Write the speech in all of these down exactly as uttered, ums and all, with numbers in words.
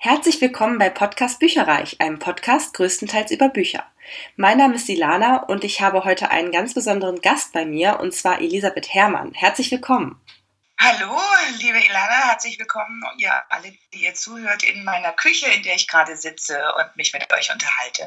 Herzlich willkommen bei Podcast Bücherreich, einem Podcast größtenteils über Bücher. Mein Name ist Ilana und ich habe heute einen ganz besonderen Gast bei mir, und zwar Elisabeth Herrmann. Herzlich willkommen. Hallo, liebe Ilana, herzlich willkommen, ihr alle, die ihr zuhört, in meiner Küche, in der ich gerade sitze und mich mit euch unterhalte.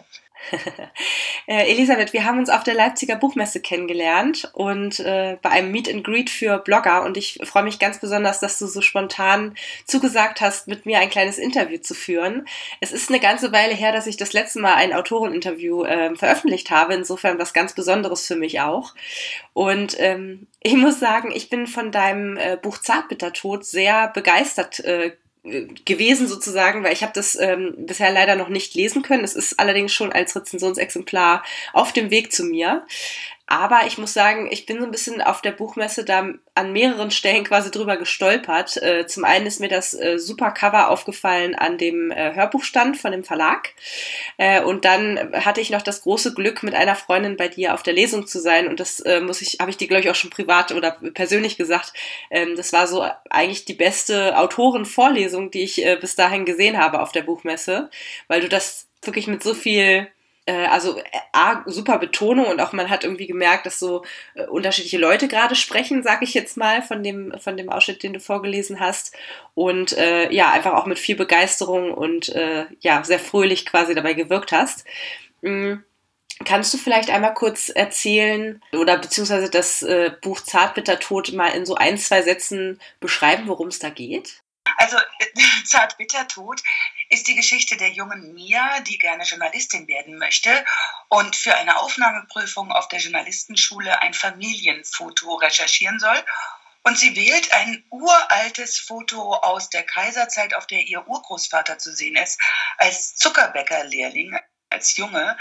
äh, Elisabeth, wir haben uns auf der Leipziger Buchmesse kennengelernt und äh, bei einem Meet and Greet für Blogger, und ich freue mich ganz besonders, dass du so spontan zugesagt hast, mit mir ein kleines Interview zu führen. Es ist eine ganze Weile her, dass ich das letzte Mal ein Autoreninterview äh, veröffentlicht habe, insofern was ganz Besonderes für mich auch. Und ähm, ich muss sagen, ich bin von deinem äh, Buch Zartbittertod sehr begeistert äh, gewesen sozusagen, weil ich habe das ähm, bisher leider noch nicht lesen können. Es ist allerdings schon als Rezensionsexemplar auf dem Weg zu mir. Aber ich muss sagen, ich bin so ein bisschen auf der Buchmesse da an mehreren Stellen quasi drüber gestolpert. Äh, zum einen ist mir das äh, super Cover aufgefallen an dem äh, Hörbuchstand von dem Verlag. Äh, und dann hatte ich noch das große Glück, mit einer Freundin bei dir auf der Lesung zu sein. Und das äh, muss ich, habe ich dir, glaube ich, auch schon privat oder persönlich gesagt. Ähm, das war so eigentlich die beste Autorenvorlesung, die ich äh, bis dahin gesehen habe auf der Buchmesse, weil du das wirklich mit so viel also A, super Betonung, und auch man hat irgendwie gemerkt, dass so äh, unterschiedliche Leute gerade sprechen, sag ich jetzt mal, von dem, von dem Ausschnitt, den du vorgelesen hast, und äh, ja, einfach auch mit viel Begeisterung und äh, ja, sehr fröhlich quasi dabei gewirkt hast. Mhm. Kannst du vielleicht einmal kurz erzählen oder beziehungsweise das äh, Buch Zartbittertod mal in so ein, zwei Sätzen beschreiben, worum es da geht? Also Zartbittertod ist die Geschichte der jungen Mia, die gerne Journalistin werden möchte und für eine Aufnahmeprüfung auf der Journalistenschule ein Familienfoto recherchieren soll. Und sie wählt ein uraltes Foto aus der Kaiserzeit, auf der ihr Urgroßvater zu sehen ist, als Zuckerbäckerlehrling, als Junge.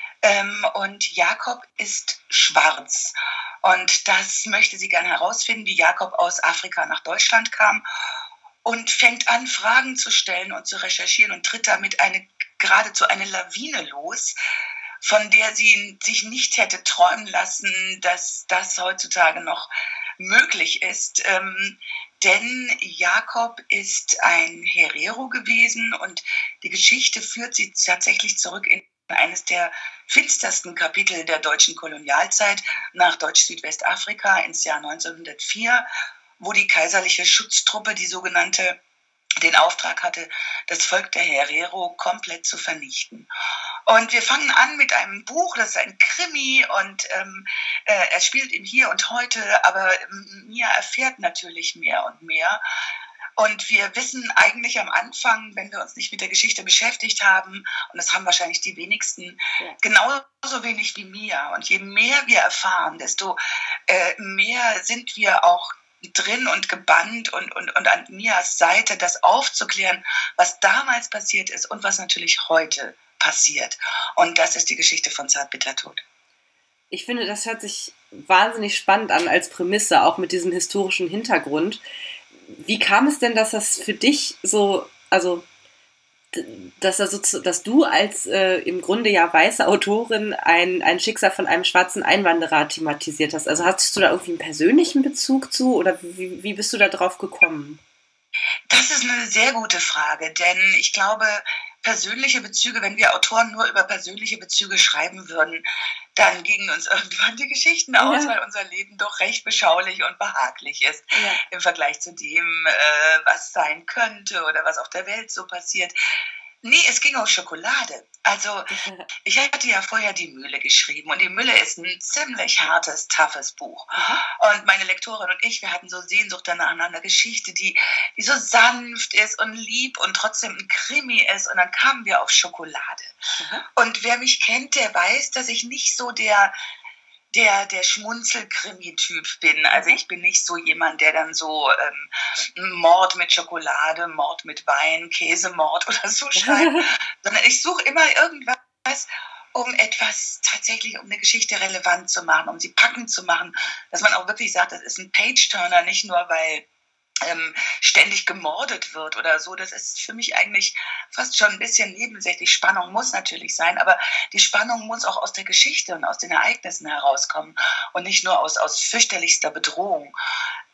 Und Jakob ist schwarz. Und das möchte sie gerne herausfinden, wie Jakob aus Afrika nach Deutschland kam. Und fängt an, Fragen zu stellen und zu recherchieren und tritt damit eine, geradezu eine Lawine los, von der sie sich nicht hätte träumen lassen, dass das heutzutage noch möglich ist. Ähm, denn Jakob ist ein Herero gewesen und die Geschichte führt sie tatsächlich zurück in eines der finstersten Kapitel der deutschen Kolonialzeit nach Deutsch-Südwestafrika ins Jahr neunzehnhundertvier, wo die kaiserliche Schutztruppe, die sogenannte, den Auftrag hatte, das Volk der Herero komplett zu vernichten. Und wir fangen an mit einem Buch, das ist ein Krimi, und ähm, äh, er spielt im Hier und Heute, aber Mia erfährt natürlich mehr und mehr. Und wir wissen eigentlich am Anfang, wenn wir uns nicht mit der Geschichte beschäftigt haben, und das haben wahrscheinlich die wenigsten, ja, genauso wenig wie Mia. Und je mehr wir erfahren, desto äh, mehr sind wir auch drin und gebannt und, und, und an Mias Seite, das aufzuklären, was damals passiert ist und was natürlich heute passiert. Und das ist die Geschichte von Zartbittertod. Ich finde, das hört sich wahnsinnig spannend an als Prämisse, auch mit diesem historischen Hintergrund. Wie kam es denn, dass das für dich so, also dass, also, dass du als äh, im Grunde ja weiße Autorin ein, ein Schicksal von einem schwarzen Einwanderer thematisiert hast? Also hattest du da irgendwie einen persönlichen Bezug zu, oder wie, wie bist du da drauf gekommen? Das ist eine sehr gute Frage, denn ich glaube, persönliche Bezüge, wenn wir Autoren nur über persönliche Bezüge schreiben würden, dann gingen uns irgendwann die Geschichten aus, ja, weil unser Leben doch recht beschaulich und behaglich ist, ja, im Vergleich zu dem, äh, was sein könnte oder was auf der Welt so passiert. Nee, es ging um Schokolade. Also ich hatte ja vorher Die Mühle geschrieben, und Die Mühle ist ein ziemlich hartes, toughes Buch. Mhm. Und meine Lektorin und ich, wir hatten so Sehnsucht danach nach einer Geschichte, die, die so sanft ist und lieb und trotzdem ein Krimi ist. Und dann kamen wir auf Schokolade. Mhm. Und wer mich kennt, der weiß, dass ich nicht so der... der, der Schmunzel-Krimi-Typ bin. Also ich bin nicht so jemand, der dann so ähm, Mord mit Schokolade, Mord mit Wein, Käsemord oder so schreibt, sondern ich suche immer irgendwas, um etwas tatsächlich, um eine Geschichte relevant zu machen, um sie packend zu machen, dass man auch wirklich sagt, das ist ein Page-Turner, nicht nur, weil Ähm, ständig gemordet wird oder so. Das ist für mich eigentlich fast schon ein bisschen nebensächlich. Spannung muss natürlich sein, aber die Spannung muss auch aus der Geschichte und aus den Ereignissen herauskommen und nicht nur aus, aus fürchterlichster Bedrohung.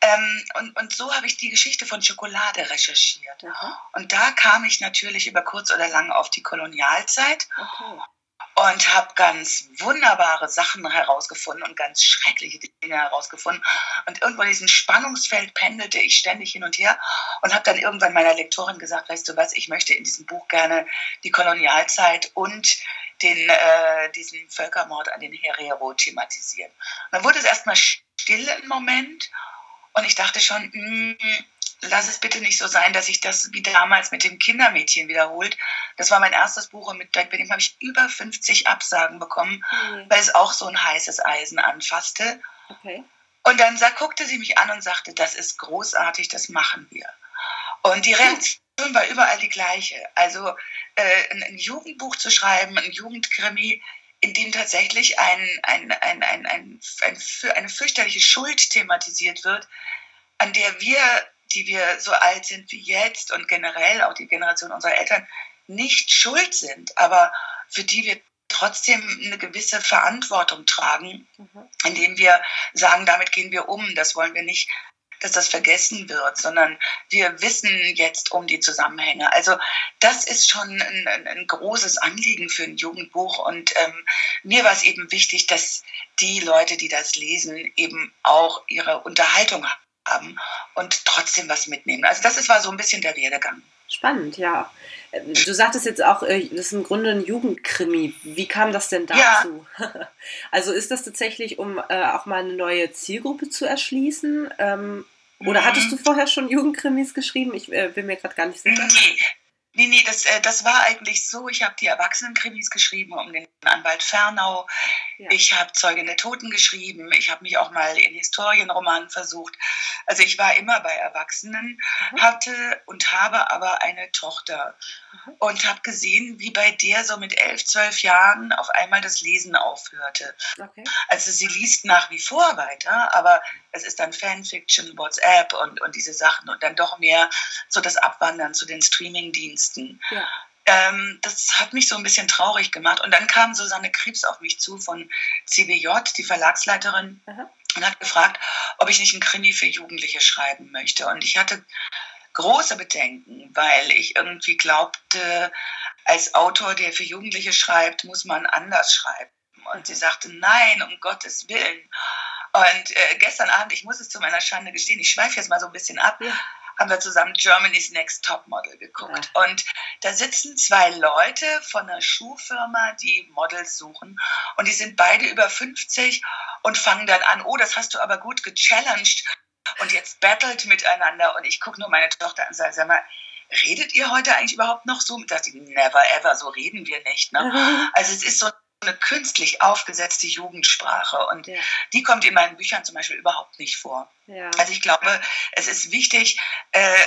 Ähm, und, und so habe ich die Geschichte von Schokolade recherchiert. Aha. Und da kam ich natürlich über kurz oder lang auf die Kolonialzeit. Okay. Und habe ganz wunderbare Sachen herausgefunden und ganz schreckliche Dinge herausgefunden. Und irgendwo in diesem Spannungsfeld pendelte ich ständig hin und her und habe dann irgendwann meiner Lektorin gesagt, weißt du was, ich möchte in diesem Buch gerne die Kolonialzeit und den, äh, diesen Völkermord an den Herero thematisieren. Und dann wurde es erstmal still im Moment und ich dachte schon, mh, lass es bitte nicht so sein, dass sich das wie damals mit dem Kindermädchen wiederholt. Das war mein erstes Buch und mit dem habe ich über fünfzig Absagen bekommen, Mhm. weil es auch so ein heißes Eisen anfasste. Okay. Und dann sah, guckte sie mich an und sagte, das ist großartig, das machen wir. Und die Reaktion war überall die gleiche. Also äh, ein, ein Jugendbuch zu schreiben, ein Jugendkrimi, in dem tatsächlich ein, ein, ein, ein, ein, ein, eine fürchterliche Schuld thematisiert wird, an der wir, die wir so alt sind wie jetzt und generell auch die Generation unserer Eltern, nicht schuld sind, aber für die wir trotzdem eine gewisse Verantwortung tragen, Mhm. indem wir sagen, damit gehen wir um, das wollen wir nicht, dass das vergessen wird, sondern wir wissen jetzt um die Zusammenhänge. Also das ist schon ein, ein, ein großes Anliegen für ein Jugendbuch und ähm, mir war es eben wichtig, dass die Leute, die das lesen, eben auch ihre Unterhaltung haben und trotzdem was mitnehmen. Also das ist, war so ein bisschen der Werdegang. Spannend, ja. Du sagtest jetzt auch, das ist im Grunde ein Jugendkrimi. Wie kam das denn dazu? Ja. Also ist das tatsächlich, um äh, auch mal eine neue Zielgruppe zu erschließen? Ähm, oder mhm. hattest du vorher schon Jugendkrimis geschrieben? Ich äh, bin mir gerade gar nicht sicher. Nee. Nee, nee, das, äh, das war eigentlich so, ich habe die Erwachsenenkrimis geschrieben um den Anwalt Fernau, ja. Ich habe Zeugin der Toten geschrieben, ich habe mich auch mal in Historienromanen versucht. Also ich war immer bei Erwachsenen, mhm. hatte und habe aber eine Tochter mhm. und habe gesehen, wie bei der so mit elf, zwölf Jahren auf einmal das Lesen aufhörte. Okay. Also sie liest nach wie vor weiter, aber es ist dann Fanfiction, WhatsApp und, und diese Sachen und dann doch mehr so das Abwandern zu den Streamingdiensten. Ja. Ähm, das hat mich so ein bisschen traurig gemacht. Und dann kam Susanne Krebs auf mich zu von C B J, die Verlagsleiterin, Aha. und hat gefragt, ob ich nicht einen Krimi für Jugendliche schreiben möchte. Und ich hatte große Bedenken, weil ich irgendwie glaubte, als Autor, der für Jugendliche schreibt, muss man anders schreiben. Und mhm. sie sagte, nein, um Gottes Willen. Und äh, gestern Abend, ich muss es zu meiner Schande gestehen, ich schweife jetzt mal so ein bisschen ab, ja. haben wir zusammen Germany's Next Topmodel geguckt. Ja. Und da sitzen zwei Leute von einer Schuhfirma, die Models suchen. Und die sind beide über fünfzig und fangen dann an, oh, das hast du aber gut gechallenged. Und jetzt battelt miteinander. Und ich gucke nur meine Tochter an und sage, sag mal, redet ihr heute eigentlich überhaupt noch so? Und dachte ich, never ever, so reden wir nicht. Ne? Mhm. Also es ist so eine künstlich aufgesetzte Jugendsprache und ja. die kommt in meinen Büchern zum Beispiel überhaupt nicht vor. Ja. Also ich glaube, es ist wichtig, äh,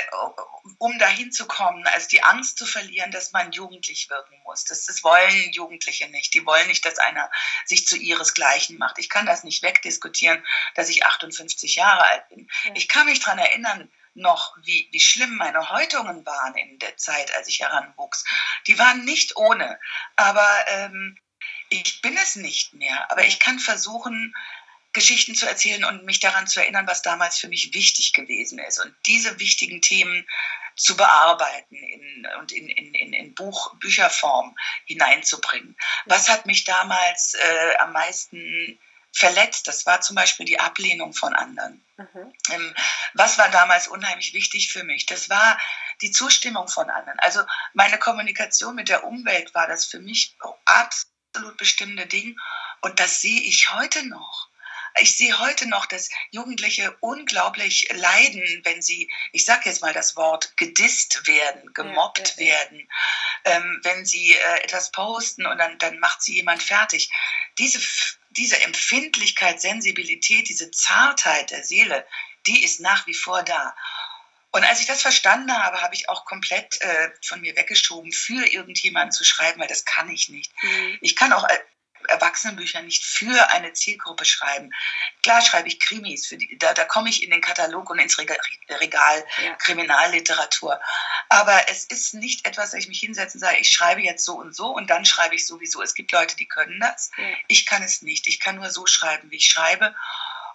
um dahin zu kommen, also die Angst zu verlieren, dass man jugendlich wirken muss. Das, das wollen Jugendliche nicht. Die wollen nicht, dass einer sich zu ihresgleichen macht. Ich kann das nicht wegdiskutieren, dass ich achtundfünfzig Jahre alt bin. Ja. Ich kann mich daran erinnern, noch, wie, wie schlimm meine Häutungen waren in der Zeit, als ich heranwuchs. Die waren nicht ohne, aber ähm, ich bin es nicht mehr, aber ich kann versuchen, Geschichten zu erzählen und mich daran zu erinnern, was damals für mich wichtig gewesen ist und diese wichtigen Themen zu bearbeiten in, und in, in, in, in Buch, Bücherform hineinzubringen. Was hat mich damals äh, am meisten verletzt? Das war zum Beispiel die Ablehnung von anderen. Mhm. Ähm, was war damals unheimlich wichtig für mich? Das war die Zustimmung von anderen. Also meine Kommunikation mit der Umwelt war das für mich absolut absolut bestimmte Ding und das sehe ich heute noch. Ich sehe heute noch, dass Jugendliche unglaublich leiden, wenn sie, ich sage jetzt mal das Wort, gedisst werden, gemobbt ja, ja, ja. werden, ähm, wenn sie äh, etwas posten und dann, dann macht sie jemand fertig. Diese, diese Empfindlichkeit, Sensibilität, diese Zartheit der Seele, die ist nach wie vor da. Und als ich das verstanden habe, habe ich auch komplett äh, von mir weggeschoben, für irgendjemanden zu schreiben, weil das kann ich nicht. Mhm. Ich kann auch äh, Erwachsenenbücher nicht für eine Zielgruppe schreiben. Klar schreibe ich Krimis, für die, da, da komme ich in den Katalog und ins Regal, Regal ja. Kriminalliteratur. Aber es ist nicht etwas, dass ich mich hinsetze und sage, ich schreibe jetzt so und so und dann schreibe ich sowieso. Es gibt Leute, die können das. Ja. Ich kann es nicht. Ich kann nur so schreiben, wie ich schreibe.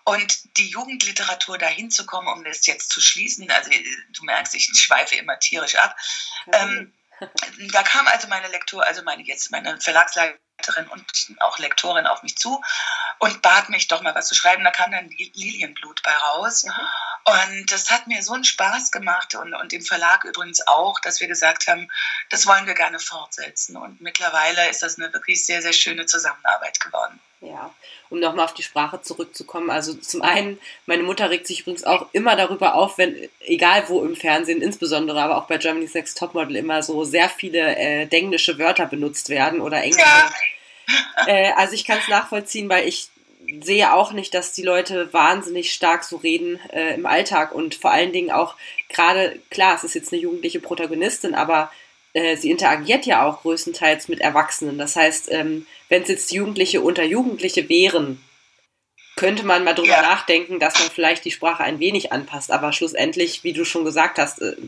Und die Jugendliteratur dahin zu kommen, um das jetzt zu schließen, also du merkst, ich schweife immer tierisch ab. Ähm, da kam also meine Lektor, also meine jetzt meine Verlagsleiterin und auch Lektorin auf mich zu und bat mich doch mal was zu schreiben. Da kam dann Lilienblut bei raus. Mhm. Und das hat mir so einen Spaß gemacht und, und dem Verlag übrigens auch, dass wir gesagt haben, das wollen wir gerne fortsetzen. Und mittlerweile ist das eine wirklich sehr, sehr schöne Zusammenarbeit geworden. Ja, um nochmal auf die Sprache zurückzukommen. Also zum einen, meine Mutter regt sich übrigens auch immer darüber auf, wenn, egal wo im Fernsehen, insbesondere aber auch bei Germany's Next Topmodel, immer so sehr viele äh, denglische Wörter benutzt werden oder englische. Ja. Äh, also ich kann es nachvollziehen, weil ich sehe auch nicht, dass die Leute wahnsinnig stark so reden äh, im Alltag und vor allen Dingen auch gerade, klar, es ist jetzt eine jugendliche Protagonistin, aber äh, sie interagiert ja auch größtenteils mit Erwachsenen. Das heißt, ähm, wenn es jetzt Jugendliche unter Jugendliche wären, könnte man mal drüber ja. nachdenken, dass man vielleicht die Sprache ein wenig anpasst, aber schlussendlich, wie du schon gesagt hast, äh,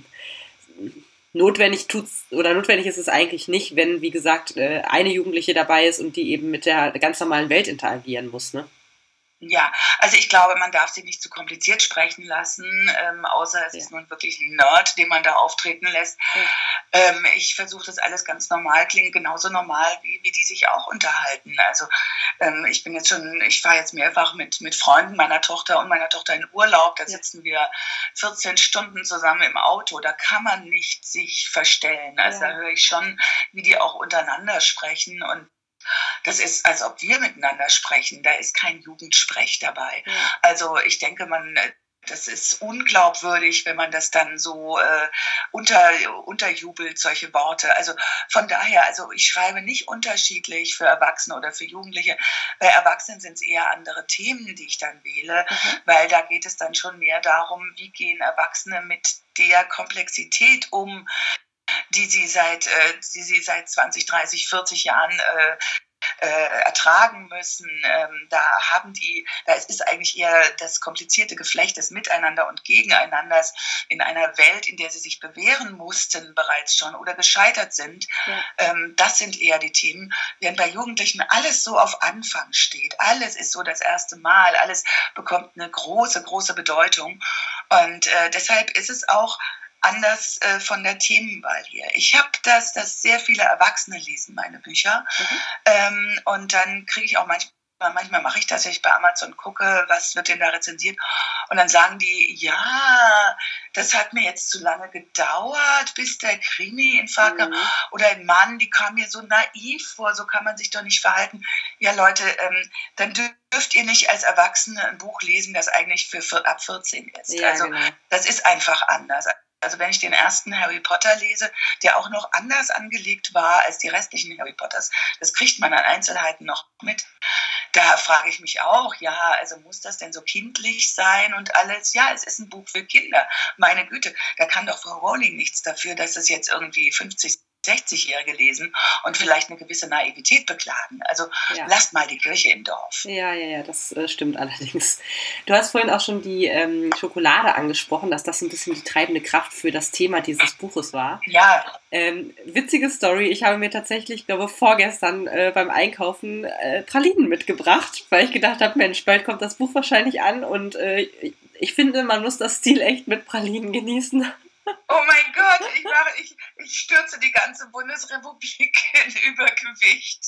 notwendig tut's oder notwendig ist es eigentlich nicht, wenn, wie gesagt, äh, eine Jugendliche dabei ist und die eben mit der ganz normalen Welt interagieren muss, ne? Ja, also ich glaube, man darf sie nicht zu kompliziert sprechen lassen, ähm, außer es ja. ist nun wirklich ein Nerd, den man da auftreten lässt. Ja. Ähm, ich versuche das alles ganz normal, klingt genauso normal, wie, wie die sich auch unterhalten. Also ähm, ich bin jetzt schon, ich fahre jetzt mehrfach mit, mit Freunden meiner Tochter und meiner Tochter in Urlaub, da sitzen ja. wir vierzehn Stunden zusammen im Auto, da kann man nicht sich verstellen. Also ja. da höre ich schon, wie die auch untereinander sprechen und das ist, als ob wir miteinander sprechen. Da ist kein Jugendsprech dabei. Ja. Also ich denke, man, das ist unglaubwürdig, wenn man das dann so äh, unter, unterjubelt, solche Worte. Also von daher, also ich schreibe nicht unterschiedlich für Erwachsene oder für Jugendliche. Bei Erwachsenen sind es eher andere Themen, die ich dann wähle, mhm. weil da geht es dann schon mehr darum, wie gehen Erwachsene mit der Komplexität um, die sie seit, äh, die sie seit zwanzig, dreißig, vierzig Jahren äh, äh, ertragen müssen. Ähm, da haben die, da ist eigentlich eher das komplizierte Geflecht des Miteinander und Gegeneinanders in einer Welt, in der sie sich bewähren mussten bereits schon oder gescheitert sind. Ja. Ähm, das sind eher die Themen, während bei Jugendlichen alles so auf Anfang steht. Alles ist so das erste Mal, alles bekommt eine große, große Bedeutung. Und äh, deshalb ist es auch anders äh, von der Themenwahl hier. Ich habe das, dass sehr viele Erwachsene lesen meine Bücher. Mhm. Ähm, und dann kriege ich auch manchmal, manchmal mache ich das, wenn ich bei Amazon gucke, was wird denn da rezensiert? Und dann sagen die, ja, das hat mir jetzt zu lange gedauert, bis der Krimi in Fahrt kam. Mhm. Oder ein Mann, die kam mir so naiv vor, so kann man sich doch nicht verhalten. Ja, Leute, ähm, dann dürft ihr nicht als Erwachsene ein Buch lesen, das eigentlich für, für ab vierzehn ist. Ja, also genau. Das ist einfach anders. Also wenn ich den ersten Harry Potter lese, der auch noch anders angelegt war als die restlichen Harry Potters, das kriegt man an Einzelheiten noch mit. Da frage ich mich auch, ja, also muss das denn so kindlich sein und alles? Ja, es ist ein Buch für Kinder. Meine Güte, da kann doch Frau Rowling nichts dafür, dass es jetzt irgendwie fünfzig, sechzigjährige lesen und vielleicht eine gewisse Naivität beklagen. Also ja. Lasst mal die Kirche im Dorf. Ja, ja, ja, das äh, stimmt allerdings. Du hast vorhin auch schon die ähm, Schokolade angesprochen, dass das ein bisschen die treibende Kraft für das Thema dieses Buches war. Ja. Ähm, witzige Story, ich habe mir tatsächlich, ich glaube vorgestern äh, beim Einkaufen äh, Pralinen mitgebracht, weil ich gedacht habe, Mensch, bald kommt das Buch wahrscheinlich an und äh, ich finde, man muss das Stil echt mit Pralinen genießen. Oh mein Gott, ich, mache, ich, ich stürze die ganze Bundesrepublik in Übergewicht.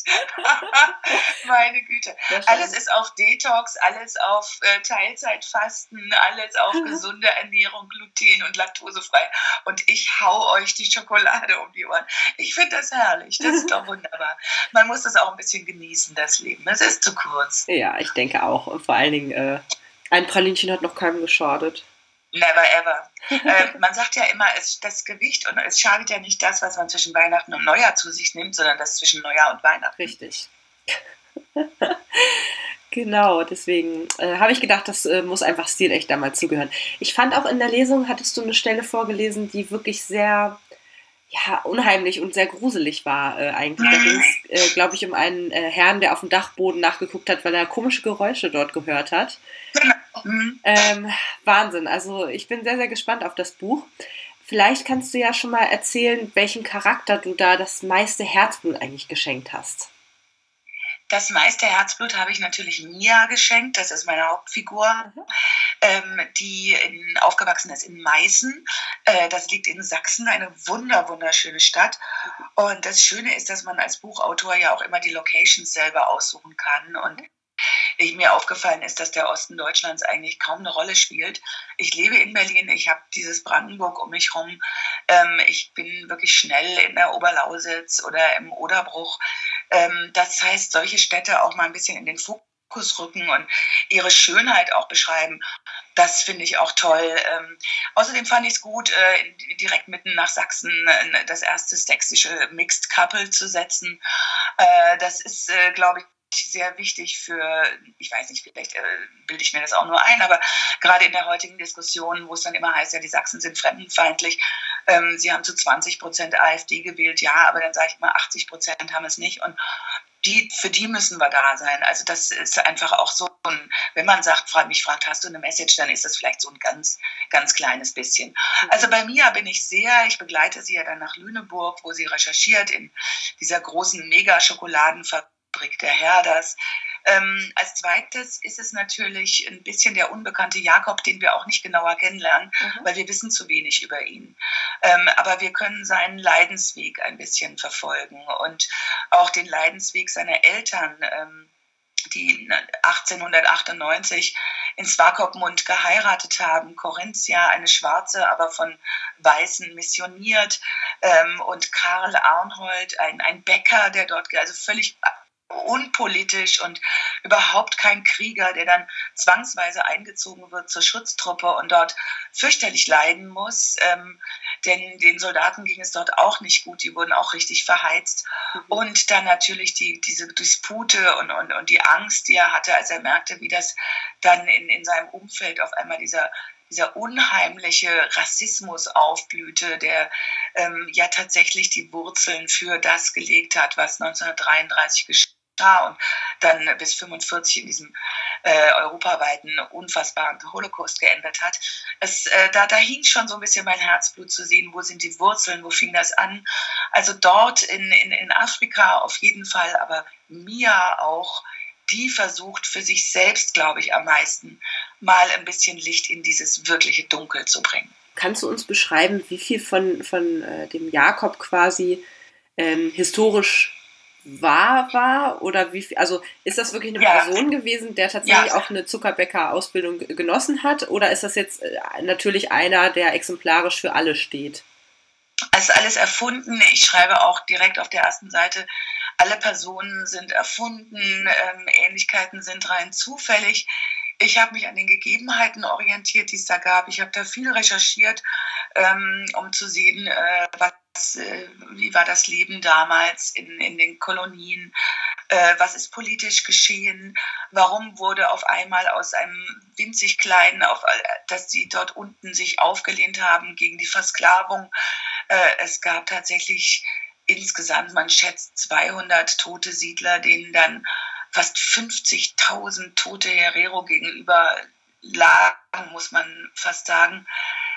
Meine Güte. Alles ist auf Detox, alles auf äh, Teilzeitfasten, alles auf gesunde Ernährung, gluten- und laktosefrei. Und ich hau euch die Schokolade um die Ohren. Ich finde das herrlich, das ist doch wunderbar. Man muss das auch ein bisschen genießen, das Leben. Es ist zu kurz. Ja, ich denke auch. Und vor allen Dingen, äh, ein Pralinchen hat noch keinem geschadet. Never ever. äh, man sagt ja immer, es, das Gewicht, und es schadet ja nicht das, was man zwischen Weihnachten und Neujahr zu sich nimmt, sondern das zwischen Neujahr und Weihnachten. Richtig. Genau, deswegen äh, habe ich gedacht, das äh, muss einfach stilecht da mal zugehören. Ich fand auch in der Lesung, hattest du eine Stelle vorgelesen, die wirklich sehr ja, unheimlich und sehr gruselig war äh, eigentlich. Da ging es, äh, glaube ich, um einen äh, Herrn, der auf dem Dachboden nachgeguckt hat, weil er komische Geräusche dort gehört hat. Mhm. Ähm, Wahnsinn, also ich bin sehr, sehr gespannt auf das Buch. Vielleicht kannst du ja schon mal erzählen, welchen Charakter du da das meiste Herzblut eigentlich geschenkt hast. Das meiste Herzblut habe ich natürlich Mia geschenkt. Das ist meine Hauptfigur, mhm. ähm, die in, aufgewachsen ist in Meißen. Äh, das liegt in Sachsen, eine wunder, wunderschöne Stadt. Und das Schöne ist, dass man als Buchautor ja auch immer die Locations selber aussuchen kann. Und ich, mir aufgefallen ist, dass der Osten Deutschlands eigentlich kaum eine Rolle spielt. Ich lebe in Berlin, ich habe dieses Brandenburg um mich rum. Ähm, ich bin wirklich schnell in der Oberlausitz oder im Oderbruch. Ähm, das heißt, solche Städte auch mal ein bisschen in den Fokus rücken und ihre Schönheit auch beschreiben. Das finde ich auch toll. Ähm, außerdem fand ich es gut, äh, direkt mitten nach Sachsen äh, das erste sächsische Mixed Couple zu setzen. Äh, das ist, äh, glaube ich, sehr wichtig für, ich weiß nicht, vielleicht äh, bilde ich mir das auch nur ein, aber gerade in der heutigen Diskussion, wo es dann immer heißt, ja, die Sachsen sind fremdenfeindlich, ähm, sie haben zu zwanzig Prozent AfD gewählt, ja, aber dann sage ich mal, achtzig Prozent haben es nicht und die, für die müssen wir da sein. Also das ist einfach auch so, ein, wenn man sagt, frag, mich fragt, hast du eine Message, dann ist das vielleicht so ein ganz, ganz kleines bisschen. Mhm. Also bei Mia bin ich sehr, ich begleite sie ja dann nach Lüneburg, wo sie recherchiert in dieser großen Mega-Schokoladenfabrik der Herders. Ähm, als zweites ist es natürlich ein bisschen der unbekannte Jakob, den wir auch nicht genauer kennenlernen, mhm. weil wir wissen zu wenig über ihn. Ähm, aber wir können seinen Leidensweg ein bisschen verfolgen und auch den Leidensweg seiner Eltern, ähm, die achtzehnhundertachtundneunzig in Swakopmund geheiratet haben. Corinthia, eine Schwarze, aber von Weißen missioniert. Ähm, und Karl Arnhold, ein, ein Bäcker, der dort, also völlig unpolitisch und überhaupt kein Krieger, der dann zwangsweise eingezogen wird zur Schutztruppe und dort fürchterlich leiden muss, ähm, denn den Soldaten ging es dort auch nicht gut, die wurden auch richtig verheizt. Mhm. Und dann natürlich die, diese Dispute und, und, und die Angst, die er hatte, als er merkte, wie das dann in, in seinem Umfeld auf einmal dieser dieser unheimliche Rassismus aufblühte, der ähm, ja tatsächlich die Wurzeln für das gelegt hat, was neunzehnhundertdreiunddreißig geschah und dann bis fünfundvierzig in diesem äh, europaweiten, unfassbaren Holocaust geendet hat. Es, äh, da, da hing schon so ein bisschen mein Herzblut zu sehen, wo sind die Wurzeln, wo fing das an. Also dort in, in, in Afrika auf jeden Fall, aber Mia auch, die versucht für sich selbst, glaube ich, am meisten mal ein bisschen Licht in dieses wirkliche Dunkel zu bringen. Kannst du uns beschreiben, wie viel von, von äh, dem Jakob quasi ähm, historisch wahr war? Oder wie viel, also ist das wirklich eine ja. Person gewesen, der tatsächlich ja. auch eine Zuckerbäcker-Ausbildung genossen hat? Oder ist das jetzt äh, natürlich einer, der exemplarisch für alle steht? Es ist alles erfunden. Ich schreibe auch direkt auf der ersten Seite, alle Personen sind erfunden, ähm, Ähnlichkeiten sind rein zufällig. Ich habe mich an den Gegebenheiten orientiert, die es da gab. Ich habe da viel recherchiert, ähm, um zu sehen, äh, was, äh, wie war das Leben damals in, in den Kolonien, äh, was ist politisch geschehen, warum wurde auf einmal aus einem winzig kleinen, auf, dass sie dort unten sich aufgelehnt haben gegen die Versklavung. Äh, es gab tatsächlich insgesamt, man schätzt zweihundert tote Siedler, denen dann fast fünfzigtausend tote Herero gegenüber lagen, muss man fast sagen.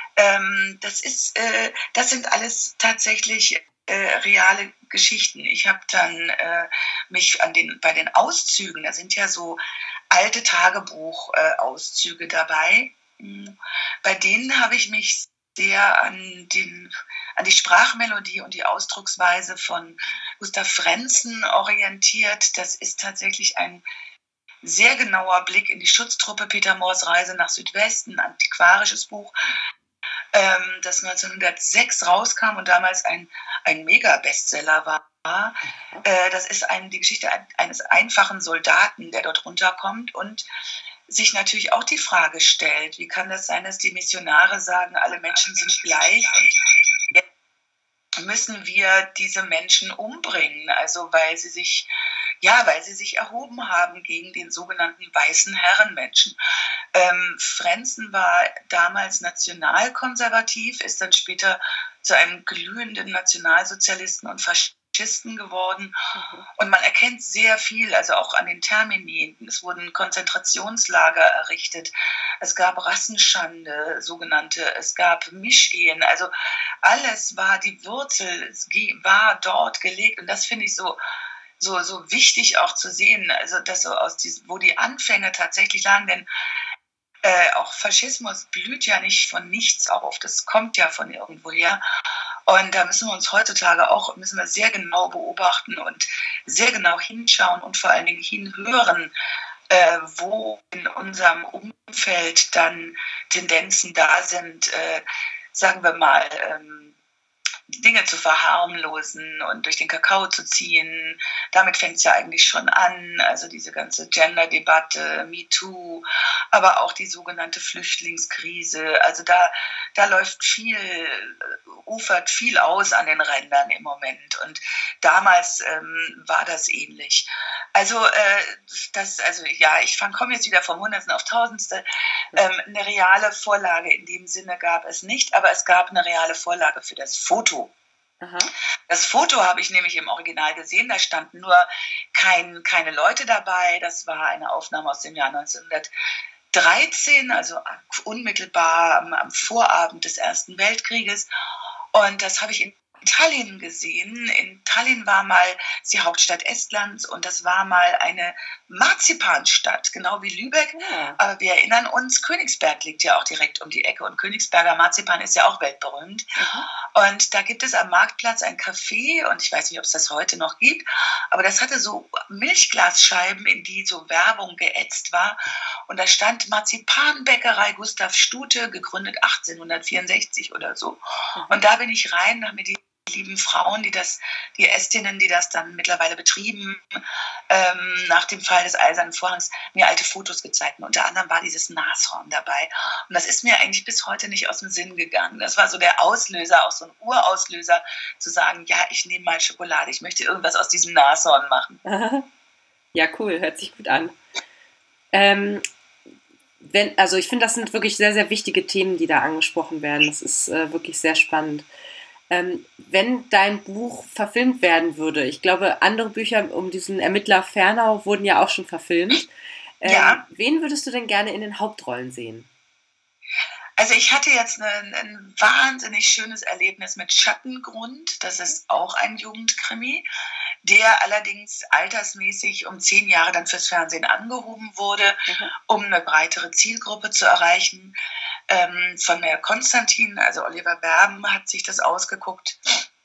Ähm, das ist, äh, das sind alles tatsächlich äh, reale Geschichten. Ich habe dann äh, mich an den, bei den Auszügen, da sind ja so alte Tagebuchauszüge äh, dabei, bei denen habe ich mich sehr an, den, an die Sprachmelodie und die Ausdrucksweise von Gustav Frenzen orientiert. Das ist tatsächlich ein sehr genauer Blick in die Schutztruppe, Peter Moors Reise nach Südwesten, ein antiquarisches Buch, ähm, das neunzehnhundertsechs rauskam und damals ein, ein Mega-Bestseller war. Äh, das ist ein, die Geschichte eines einfachen Soldaten, der dort runterkommt und sich natürlich auch die Frage stellt, wie kann das sein, dass die Missionare sagen, alle Menschen sind gleich und jetzt müssen wir diese Menschen umbringen, also weil sie sich, ja, weil sie sich erhoben haben gegen den sogenannten weißen Herrenmenschen. Ähm, Frenzen war damals nationalkonservativ, ist dann später zu einem glühenden Nationalsozialisten und Faschisten geworden. Mhm. Und man erkennt sehr viel, also auch an den Termini. Es wurden Konzentrationslager errichtet. Es gab Rassenschande, sogenannte. Es gab Mischehen. Also alles war, die Wurzel war dort gelegt. Und das finde ich so so, so wichtig auch zu sehen, also dass so aus diesem, wo die Anfänge tatsächlich lagen, denn äh, auch Faschismus blüht ja nicht von nichts auf, das kommt ja von irgendwoher. Und da müssen wir uns heutzutage auch, müssen wir sehr genau beobachten und sehr genau hinschauen und vor allen Dingen hinhören, äh, wo in unserem Umfeld dann Tendenzen da sind, äh, sagen wir mal, ähm, Dinge zu verharmlosen und durch den Kakao zu ziehen. Damit fängt es ja eigentlich schon an, also diese ganze Gender-Debatte, MeToo, aber auch die sogenannte Flüchtlingskrise. Also da, da läuft viel, ufert viel aus an den Rändern im Moment. Und damals ähm, war das ähnlich. Also, äh, das, also ja, ich komme jetzt wieder vom Hundertsten auf Tausendste. Ähm, eine reale Vorlage in dem Sinne gab es nicht, aber es gab eine reale Vorlage für das Foto. Aha. Das Foto habe ich nämlich im Original gesehen, da standen nur kein, keine Leute dabei. Das war eine Aufnahme aus dem Jahr neunzehnhundertdreizehn, also unmittelbar am, am Vorabend des Ersten Weltkrieges. Und das habe ich in Tallinn gesehen. In Tallinn war mal die Hauptstadt Estlands und das war mal eine Marzipanstadt, genau wie Lübeck. Ja. Aber wir erinnern uns, Königsberg liegt ja auch direkt um die Ecke und Königsberger Marzipan ist ja auch weltberühmt. Mhm. Und da gibt es am Marktplatz ein Café und ich weiß nicht, ob es das heute noch gibt, aber das hatte so Milchglasscheiben, in die so Werbung geätzt war. Und da stand Marzipanbäckerei Gustav Stute, gegründet achtzehnhundertvierundsechzig oder so. Mhm. Und da bin ich rein, da haben mir die lieben Frauen, die das, die Ästinnen, die das dann mittlerweile betrieben, ähm, nach dem Fall des Eisernen Vorhangs, mir alte Fotos gezeigt. Und unter anderem war dieses Nashorn dabei. Und das ist mir eigentlich bis heute nicht aus dem Sinn gegangen. Das war so der Auslöser, auch so ein Urauslöser, zu sagen, ja, ich nehme mal Schokolade, ich möchte irgendwas aus diesem Nashorn machen. Ja, cool, hört sich gut an. Ähm, wenn, also ich finde, das sind wirklich sehr, sehr wichtige Themen, die da angesprochen werden. Das ist äh, wirklich sehr spannend. Ähm, wenn dein Buch verfilmt werden würde, ich glaube, andere Bücher um diesen Ermittler Fernau wurden ja auch schon verfilmt. Ähm, ja. Wen würdest du denn gerne in den Hauptrollen sehen? Also ich hatte jetzt ein, ein wahnsinnig schönes Erlebnis mit Schattengrund. Das ist auch ein Jugendkrimi, der allerdings altersmäßig um zehn Jahre dann fürs Fernsehen angehoben wurde, mhm. um eine breitere Zielgruppe zu erreichen. Ähm, von der Konstantin, also Oliver Berben, hat sich das ausgeguckt.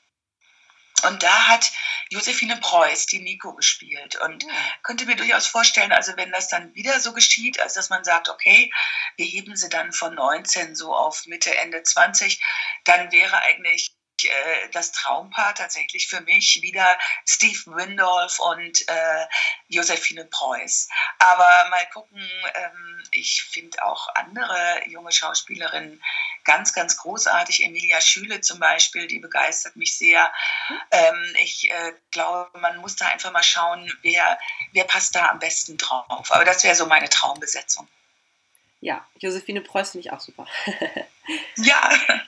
Und da hat Josephine Preuß die Nico gespielt und ja. könnte mir durchaus vorstellen, also wenn das dann wieder so geschieht, als dass man sagt, okay, wir heben sie dann von neunzehn so auf Mitte, Ende zwanzig, dann wäre eigentlich äh, das Traumpaar tatsächlich für mich wieder Steve Windolf und äh, Josephine Preuß. Aber mal gucken, ähm, ich finde auch andere junge Schauspielerinnen ganz, ganz großartig. Emilia Schüle zum Beispiel, die begeistert mich sehr. Mhm. Ähm, ich äh, glaube, man muss da einfach mal schauen, wer, wer passt da am besten drauf. Aber das wäre so meine Traumbesetzung. Ja, Josephine Preuß finde ich auch super. Ja.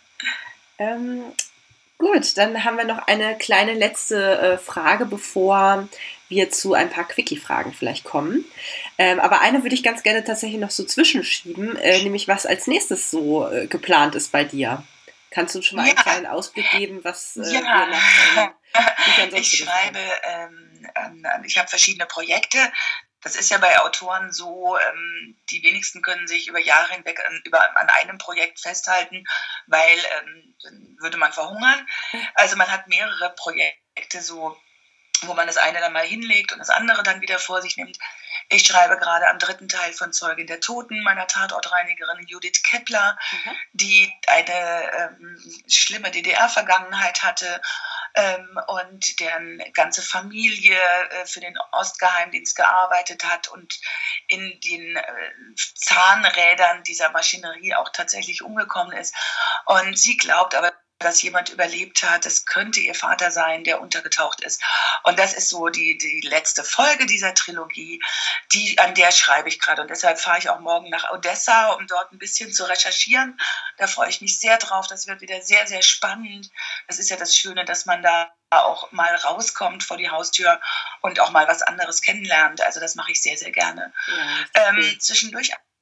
ähm, gut, dann haben wir noch eine kleine letzte äh, Frage, bevor wir zu ein paar Quickie-Fragen vielleicht kommen. Ähm, aber eine würde ich ganz gerne tatsächlich noch so zwischenschieben, äh, nämlich was als nächstes so äh, geplant ist bei dir. Kannst du schon mal ja. einen kleinen Ausblick geben, was äh, ja. wir nach ähm, Ich schreibe, ähm, an, ich habe verschiedene Projekte. Das ist ja bei Autoren so, ähm, die wenigsten können sich über Jahre hinweg an, über, an einem Projekt festhalten, weil ähm, dann würde man verhungern. Also man hat mehrere Projekte so, wo man das eine dann mal hinlegt und das andere dann wieder vor sich nimmt. Ich schreibe gerade am dritten Teil von Zeugin der Toten, meiner Tatortreinigerin Judith Kepler, mhm. die eine ähm, schlimme D D R-Vergangenheit hatte ähm, und deren ganze Familie äh, für den Ostgeheimdienst gearbeitet hat und in den äh, Zahnrädern dieser Maschinerie auch tatsächlich umgekommen ist. Und sie glaubt aber, dass jemand überlebt hat. Das könnte ihr Vater sein, der untergetaucht ist. Und das ist so die, die letzte Folge dieser Trilogie, die, an der schreibe ich gerade. Und deshalb fahre ich auch morgen nach Odessa, um dort ein bisschen zu recherchieren. Da freue ich mich sehr drauf. Das wird wieder sehr, sehr spannend. Das ist ja das Schöne, dass man da auch mal rauskommt vor die Haustür und auch mal was anderes kennenlernt. Also das mache ich sehr, sehr gerne. Ja, ähm, zwischendurch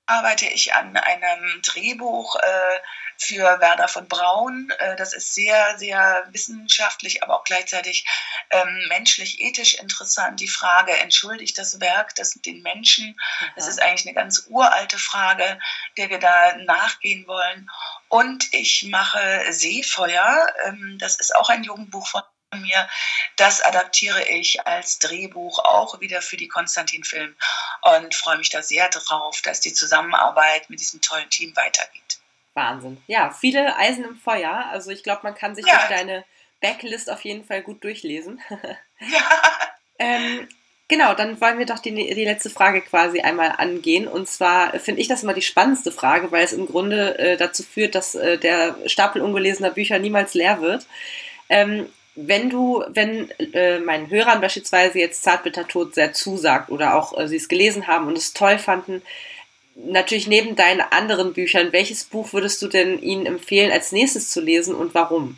arbeite ich an einem Drehbuch äh, für Werner von Braun. Äh, das ist sehr, sehr wissenschaftlich, aber auch gleichzeitig ähm, menschlich-ethisch interessant. Die Frage, entschuldigt das Werk das den Menschen? Aha. Das ist eigentlich eine ganz uralte Frage, der wir da nachgehen wollen. Und ich mache Seefeuer. Ähm, das ist auch ein Jugendbuch von mir. Das adaptiere ich als Drehbuch auch wieder für die Konstantin-Film und freue mich da sehr drauf, dass die Zusammenarbeit mit diesem tollen Team weitergeht. Wahnsinn. Ja, viele Eisen im Feuer. Also ich glaube, man kann sich ja. durch deine Backlist auf jeden Fall gut durchlesen. Ja. ähm, genau, dann wollen wir doch die, die letzte Frage quasi einmal angehen. Und zwar finde ich das immer die spannendste Frage, weil es im Grunde äh, dazu führt, dass äh, der Stapel ungelesener Bücher niemals leer wird. Ähm, Wenn du, wenn äh, meinen Hörern beispielsweise jetzt Zartbittertod sehr zusagt oder auch äh, sie es gelesen haben und es toll fanden, natürlich neben deinen anderen Büchern, welches Buch würdest du denn ihnen empfehlen, als nächstes zu lesen und warum?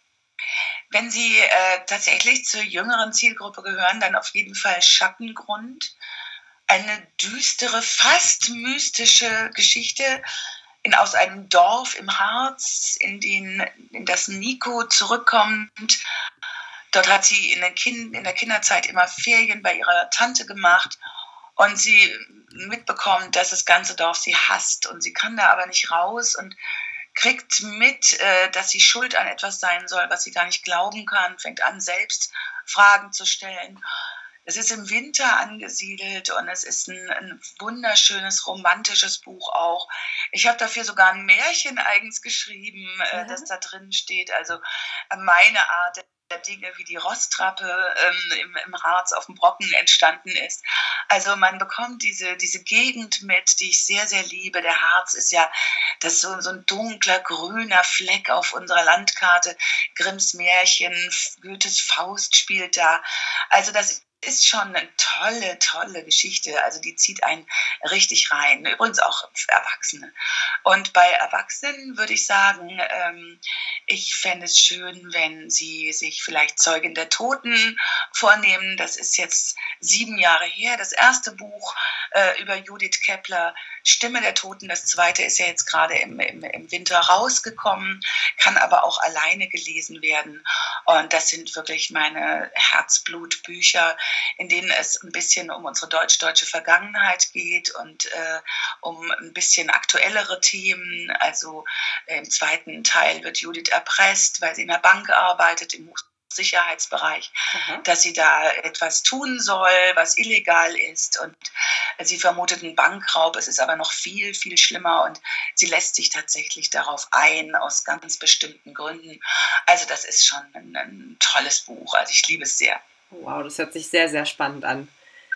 Wenn sie äh, tatsächlich zur jüngeren Zielgruppe gehören, dann auf jeden Fall Schattengrund. Eine düstere, fast mystische Geschichte in, aus einem Dorf im Harz, in, den, in das Nico zurückkommt. Dort hat sie in, den kind, in der Kinderzeit immer Ferien bei ihrer Tante gemacht und sie mitbekommt, dass das ganze Dorf sie hasst und sie kann da aber nicht raus und kriegt mit, äh, dass sie schuld an etwas sein soll, was sie gar nicht glauben kann, fängt an, selbst Fragen zu stellen. Es ist im Winter angesiedelt und es ist ein, ein wunderschönes, romantisches Buch auch. Ich habe dafür sogar ein Märchen eigens geschrieben, äh, mhm. das da drin steht. Also meine Art der Dinge, wie die Rostrappe ähm, im, im Harz auf dem Brocken entstanden ist. Also man bekommt diese, diese Gegend mit, die ich sehr, sehr liebe. Der Harz ist ja das so, so ein dunkler, grüner Fleck auf unserer Landkarte. Grimms Märchen, Goethes Faust spielt da. Also das ist schon eine tolle, tolle Geschichte. Also die zieht einen richtig rein. Übrigens auch Erwachsene. Und bei Erwachsenen würde ich sagen, ähm, ich fände es schön, wenn sie sich vielleicht Zeugin der Toten vornehmen. Das ist jetzt sieben Jahre her. Das erste Buch äh, über Judith Kepler, Stimme der Toten. Das zweite ist ja jetzt gerade im, im, im Winter rausgekommen, kann aber auch alleine gelesen werden. Und das sind wirklich meine Herzblutbücher, in denen es ein bisschen um unsere deutsch-deutsche Vergangenheit geht und äh, um ein bisschen aktuellere Themen. Also äh, im zweiten Teil wird Judith erpresst, weil sie in der Bank arbeitet, im Sicherheitsbereich, mhm. dass sie da etwas tun soll, was illegal ist und sie vermutet einen Bankraub. Es ist aber noch viel, viel schlimmer und sie lässt sich tatsächlich darauf ein, aus ganz bestimmten Gründen. Also das ist schon ein, ein tolles Buch. Also ich liebe es sehr. Wow, das hört sich sehr, sehr spannend an.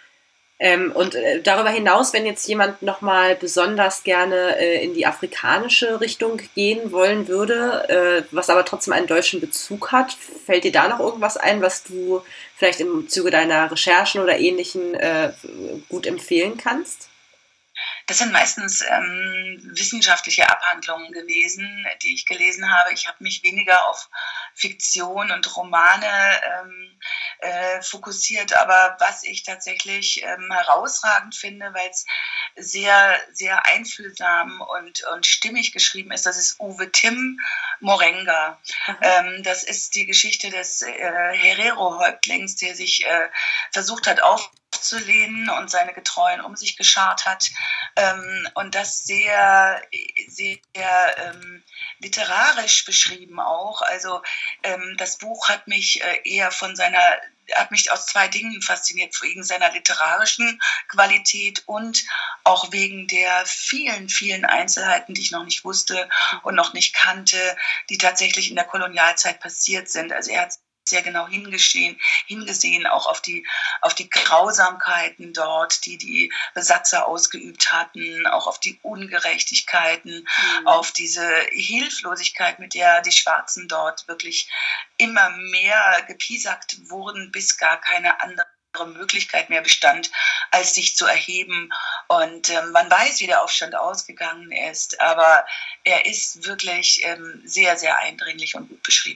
Ähm, und äh, darüber hinaus, wenn jetzt jemand nochmal besonders gerne äh, in die afrikanische Richtung gehen wollen würde, äh, was aber trotzdem einen deutschen Bezug hat, fällt dir da noch irgendwas ein, was du vielleicht im Zuge deiner Recherchen oder Ähnlichen äh, gut empfehlen kannst? Das sind meistens ähm, wissenschaftliche Abhandlungen gewesen, die ich gelesen habe. Ich habe mich weniger auf Fiktion und Romane ähm, äh, fokussiert, aber was ich tatsächlich ähm, herausragend finde, weil es sehr, sehr einfühlsam und, und stimmig geschrieben ist, das ist Uwe Timm Morenga. Ähm, das ist die Geschichte des äh, Herero-Häuptlings, der sich äh, versucht hat aufzulehnen und seine Getreuen um sich geschart hat. Ähm, und das sehr, sehr ähm, literarisch beschrieben auch. Also ähm, das Buch hat mich äh, eher von seiner, hat mich aus zwei Dingen fasziniert, wegen seiner literarischen Qualität und auch wegen der vielen, vielen Einzelheiten, die ich noch nicht wusste und noch nicht kannte, die tatsächlich in der Kolonialzeit passiert sind. Also er hat sehr genau hingesehen, hingesehen auch auf die, auf die Grausamkeiten dort, die die Besatzer ausgeübt hatten, auch auf die Ungerechtigkeiten, mhm. auf diese Hilflosigkeit, mit der die Schwarzen dort wirklich immer mehr gepiesackt wurden, bis gar keine andere Möglichkeit mehr bestand, als sich zu erheben. Und ähm, man weiß, wie der Aufstand ausgegangen ist, aber er ist wirklich ähm, sehr, sehr eindringlich und gut beschrieben.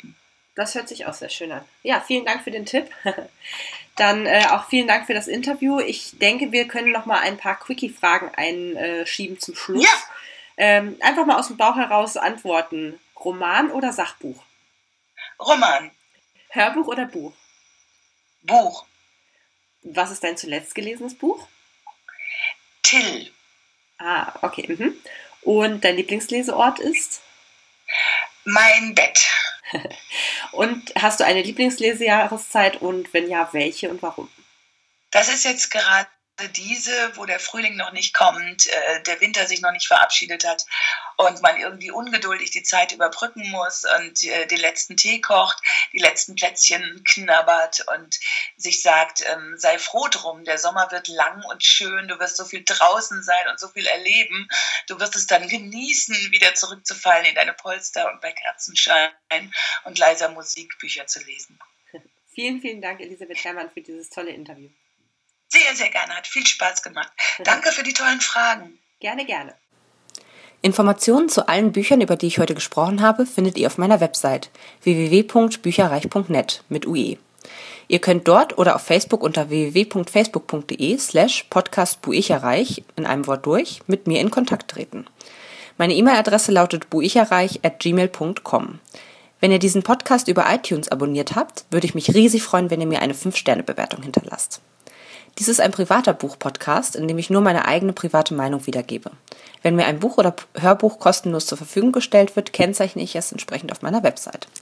Das hört sich auch sehr schön an. Ja, vielen Dank für den Tipp. Dann äh, auch vielen Dank für das Interview. Ich denke, wir können noch mal ein paar Quickie-Fragen einschieben zum Schluss. Ja. Ähm, einfach mal aus dem Bauch heraus antworten. Roman oder Sachbuch? Roman. Hörbuch oder Buch? Buch. Was ist dein zuletzt gelesenes Buch? Till. Ah, okay. Mhm. Und dein Lieblingsleseort ist? Mein Bett. Und hast du eine Lieblingslesejahreszeit und wenn ja, welche und warum? Das ist jetzt gerade diese, wo der Frühling noch nicht kommt, äh, der Winter sich noch nicht verabschiedet hat und man irgendwie ungeduldig die Zeit überbrücken muss und äh, den letzten Tee kocht, die letzten Plätzchen knabbert und sich sagt, ähm, sei froh drum, der Sommer wird lang und schön, du wirst so viel draußen sein und so viel erleben, du wirst es dann genießen, wieder zurückzufallen in deine Polster und bei Kerzenschein und leiser Musik Bücher zu lesen. Vielen, vielen Dank, Elisabeth Herrmann, für dieses tolle Interview. Sehr, sehr gerne. Hat viel Spaß gemacht. Danke für die tollen Fragen. Gerne, gerne. Informationen zu allen Büchern, über die ich heute gesprochen habe, findet ihr auf meiner Website w w w punkt bücherreich punkt net mit U E. Ihr könnt dort oder auf Facebook unter w w w punkt facebook punkt de slash podcast buicherreich in einem Wort durch mit mir in Kontakt treten. Meine E-Mail-Adresse lautet buicherreich at gmail punkt com. Wenn ihr diesen Podcast über iTunes abonniert habt, würde ich mich riesig freuen, wenn ihr mir eine fünf Sterne Bewertung hinterlasst. Dies ist ein privater Buch-Podcast, in dem ich nur meine eigene private Meinung wiedergebe. Wenn mir ein Buch oder Hörbuch kostenlos zur Verfügung gestellt wird, kennzeichne ich es entsprechend auf meiner Website.